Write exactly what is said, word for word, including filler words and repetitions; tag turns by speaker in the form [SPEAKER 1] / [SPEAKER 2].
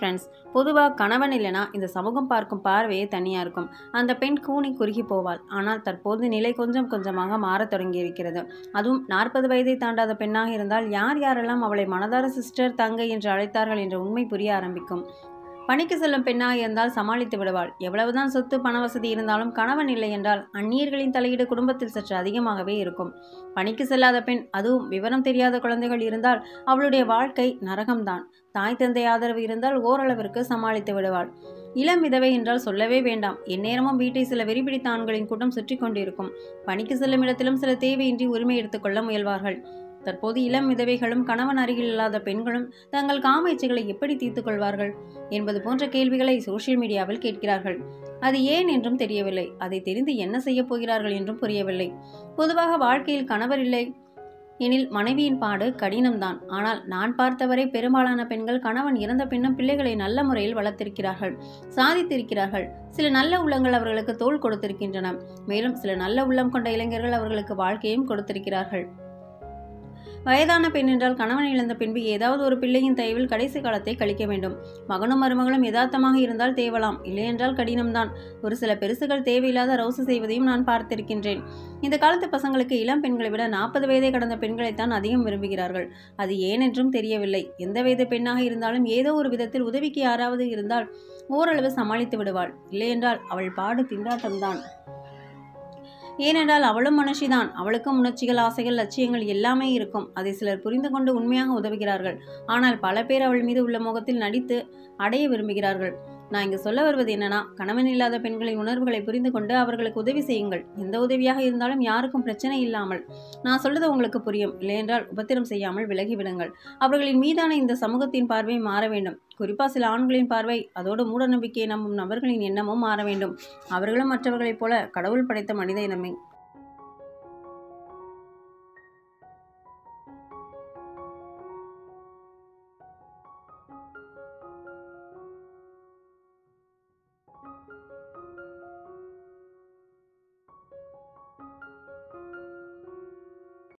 [SPEAKER 1] Friends, பொதுவாக கணவன் இல்லைனா இந்த சமூகம் பார்க்கும் பார்வையே தனியாக இருக்கும். அந்த பெண் கூனி குறுகி போவாள். ஆனால் தற்போது நிலை கொஞ்சம் கொஞ்சமாக மாறத் தொடங்கியிருக்கிறது. அதுவும் நாற்பது வயதை தாண்டாத பெண்ணாக இருந்தால் யார் யாரெல்லாம் அவளை மனதார சிஸ்டர், தங்கை என்று அழைத்தார்கள் என்ற உண்மை புரிய ஆரம்பிக்கும். பணிக்கு செல்லும் பெண்ணாக இருந்தால் சமாளித்து விடுவாள். எவ்வளவுதான் சொத்து பண வசதி இருந்தாலும் கணவன் இல்லை என்றால் அந்நியர்களின் தலையீடு குடும்பத்தில் சற்று அதிகமாகவே இருக்கும். பணிக்கு செல்லாத பெண், அதுவும் விவரம் தெரியாத குழந்தைகள் இருந்தால் அவளுடைய வாழ்க்கை நரகம்தான். தாய் தந்தை ஆதரவு இருந்தால் ஓரளவிற்கு சமாளித்து விடுவாள். இளம் விதவை என்றால் சொல்லவே வேண்டாம். எந்நேரமும் வீட்டை சில வெறிபிடித்த ஆண்களின் கூட்டம் சுற்றி கொண்டிருக்கும். பணிக்கு செல்லும் இடத்திலும் சில தேவையின்றி உரிமை எடுத்துக்கொள்ள முயல்வார்கள். தற்போது இளம் விதவைகளும் கணவன் அருகில் இல்லாத பெண்களும் தங்கள் காம இச்சைகளை எப்படி தீர்த்துக் கொள்வார்கள் என்பது போன்ற கேள்விகளை சோசியல் மீடியாவில் கேட்கிறார்கள். அது ஏன் என்றும் தெரியவில்லை. அதை தெரிந்து என்ன செய்ய போகிறார்கள் என்றும் புரியவில்லை. பொதுவாக வாழ்க்கையில் கணவர் இல்லை எனில் மனைவியின் பாடு கடினம்தான். ஆனால் நான் பார்த்தவரை பெரும்பாலான பெண்கள் கணவன் இறந்த பின்னும் பிள்ளைகளை நல்ல முறையில் வளர்த்திருக்கிறார்கள், சாதித்திருக்கிறார்கள். சில நல்ல உள்ளங்கள் அவர்களுக்கு தோள் கொடுத்திருக்கின்றன. மேலும் சில நல்ல உள்ளம் கொண்ட இளைஞர்கள் அவர்களுக்கு வாழ்க்கையும் கொடுத்திருக்கிறார்கள். வயதான பெண் என்றால் கணவன் இழந்த பின்பு ஏதாவது ஒரு பிள்ளையின் தயவில் கடைசி காலத்தை கழிக்க வேண்டும். மகனும் மருமகளும் யதார்த்தமாக இருந்தால் தேவலாம், இல்லையென்றால் கடினம்தான். ஒரு சில பெருசுகள் தேவையில்லாத ரவுசு செய்வதையும் நான் பார்த்திருக்கின்றேன். இந்த காலத்து பசங்களுக்கு இளம் பெண்களை விட நாற்பது வயதை கடந்த பெண்களைத்தான் அதிகம் விரும்புகிறார்கள். அது ஏன் என்றும் தெரியவில்லை. எந்த வயது பெண்ணாக இருந்தாலும் ஏதோ ஒரு விதத்தில் உதவிக்கு யாராவது இருந்தால் ஓரளவு சமாளித்து விடுவாள். இல்லையென்றால் அவள் பாடு திண்டாட்டம்தான். ஏனென்றால் அவளும் மனுஷிதான். அவளுக்கும் உணர்ச்சிகள், ஆசைகள், லட்சியங்கள் எல்லாமே இருக்கும். அதை சிலர் புரிந்து கொண்டு உண்மையாக உதவுகிறார்கள். ஆனால் பல பேர் அவள் மீது உள்ள முகத்தில் நடித்து அடைய விரும்புகிறார்கள். நான் இங்கு சொல்ல வருவது என்னன்னா, கணவன் இல்லாத பெண்களின் உணர்வுகளை புரிந்து கொண்டு அவர்களுக்கு உதவி செய்யுங்கள். எந்த உதவியாக இருந்தாலும் யாருக்கும் பிரச்சனை இல்லாமல். நான் சொல்றது உங்களுக்கு புரியும். இல்லையென்றால் உபத்திரம் செய்யாமல் விலகிவிடுங்கள். அவர்களின் மீதான இந்த சமூகத்தின் பார்வை மாற வேண்டும். குறிப்பா சில ஆண்களின் பார்வை, அதோடு மூட நம்பிக்கையை நம்பும் நபர்களின் எண்ணமும் மாற வேண்டும். அவர்களும் மற்றவர்களைப் போல கடவுள் படைத்த மனித இனமே.